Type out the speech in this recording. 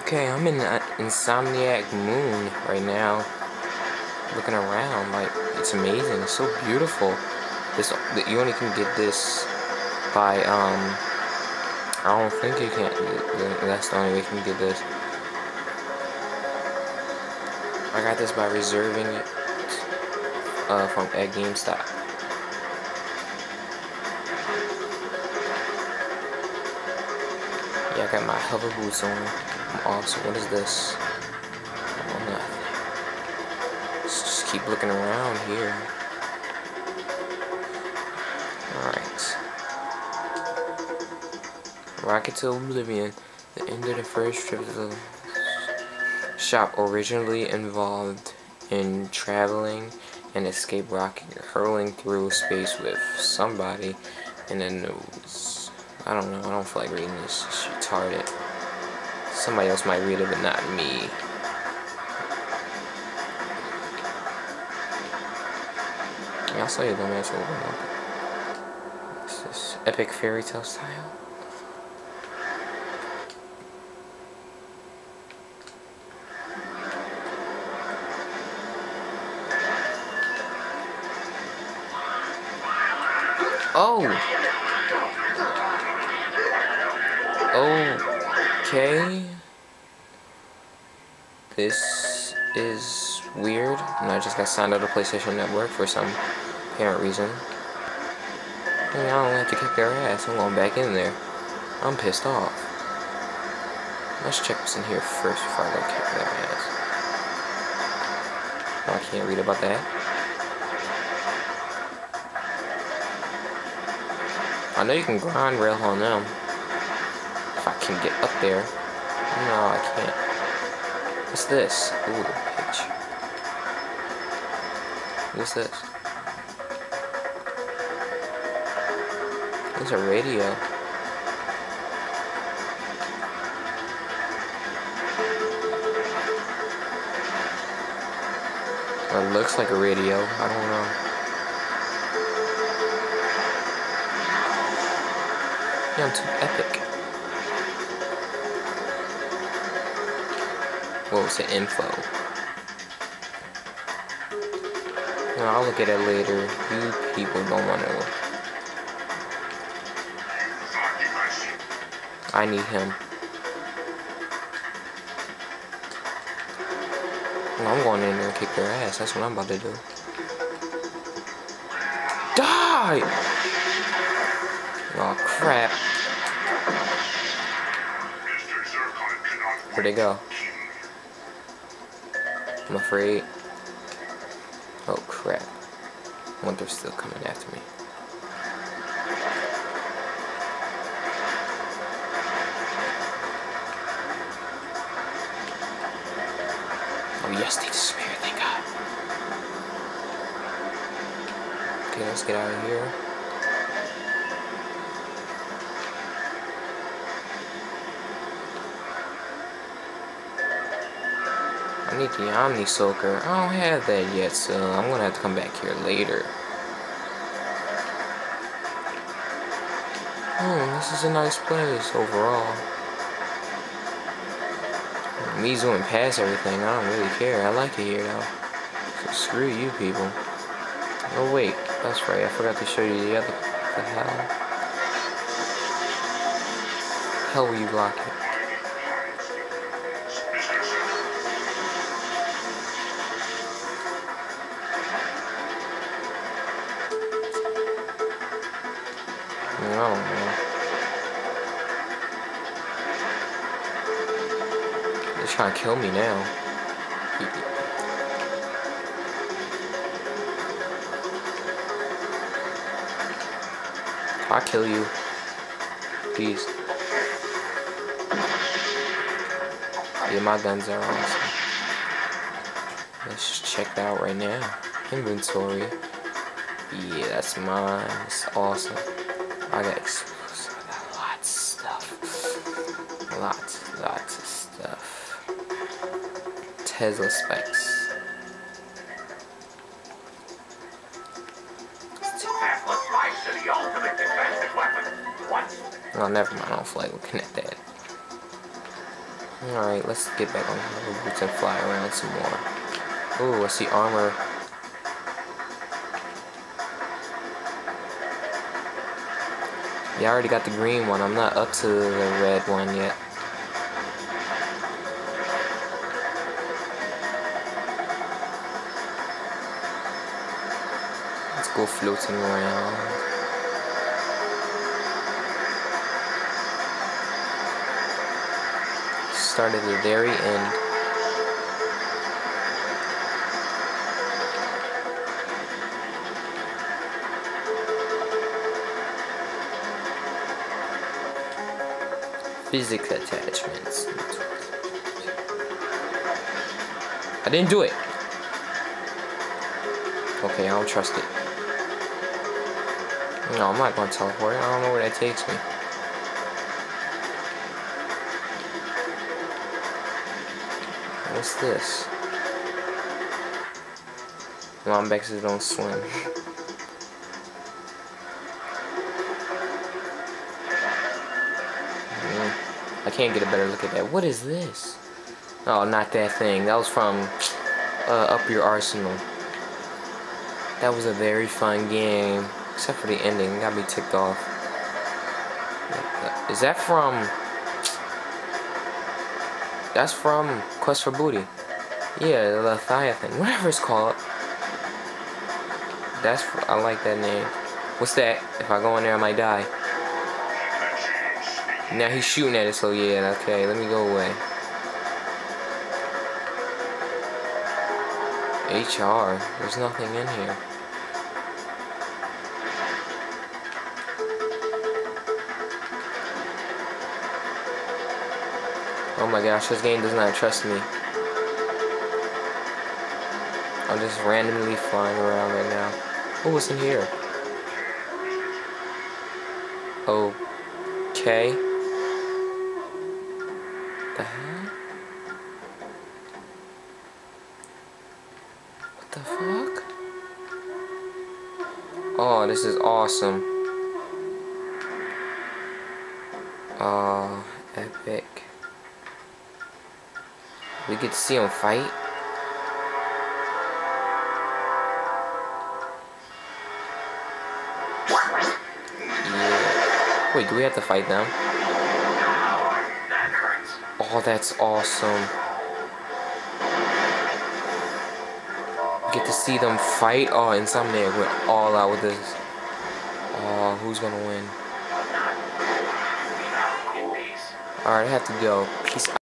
Okay, I'm in Insomniac Moon right now, looking around. Like, it's amazing. It's so beautiful. You only can get this by I don't think you can. That's the only way you can get this. I got this by reserving it from at GameStop. Yeah, I got my hover boots on. I'm awesome. What is this? Oh, nothing. Let's just keep looking around here. Alright. Rocket to Oblivion. The end of the first trip to the shop originally involved in traveling and escape rocket hurling through space with somebody, and then it was, I don't know, I don't feel like reading this. It's retarded. Somebody else might read it, but not me. Yeah, I'll show you the match open up. This is epic fairy tale style. Oh! Okay. This is weird. And I just got signed up to PlayStation Network for some apparent reason. And I don't have to kick their ass. I'm going back in there. I'm pissed off. Let's check what's in here first before I go kick their ass. Oh, I can't read about that. I know you can grind rail on them. If I can get up there. No, I can't. What's this? Ooh, pitch. What's this? There's a radio. Or it looks like a radio. I don't know. Yeah, I'm too epic. What was the info? No, I'll look at it later. You people don't want to. I need him. Well, I'm going in there and kick their ass. That's what I'm about to do. Die! Oh crap. Where'd they go? I'm afraid. Oh crap. I wonder if they're still coming after me. Oh yes, they disappeared, thank God. Okay, let's get out of here. I need the Omni Soaker. I don't have that yet, so I'm gonna have to come back here later. This is a nice place overall. Me zooming past everything, I don't really care. I like it here though. So screw you people. Oh wait, that's right, I forgot to show you the other. What the hell? Hell were you blocking? I don't know. They're trying to kill me now. I'll kill you. Please. Yeah, my guns are awesome. Let's just check that out right now. Inventory. Yeah, that's mine. It's awesome. I got explosives. I got lots of stuff. Lots of stuff. Tesla spikes. Oh, never mind. I don't feel like looking at that. Alright, let's get back on the boots and fly around some more. Ooh, I see armor. Yeah, I already got the green one. I'm not up to the red one yet. Let's go floating around. Start at the very end. Physics attachments. I didn't do it. Okay, I don't trust it. No, I'm not gonna teleport. I don't know where that takes me. What's this? Wombexes don't swim. I can't get a better look at that. What is this? Oh, not that thing. That was from Up Your Arsenal. That was a very fun game. Except for the ending. It got me ticked off. Is that from... That's from Quest for Booty. Yeah, the Leviathan. Whatever it's called. That's... I like that name. What's that? If I go in there, I might die. Now he's shooting at it, so yeah, okay, let me go away. HR, there's nothing in here. Oh my gosh, this game does not trust me. I'm just randomly flying around right now. Oh, what's in here? Okay. The hell? What the fuck? Oh, this is awesome. Oh, epic. We get to see him fight. Yeah. Wait, do we have to fight them? Oh, that's awesome. Get to see them fight. Oh, Insomniac went all out with this. Oh, who's gonna win? Alright, I have to go.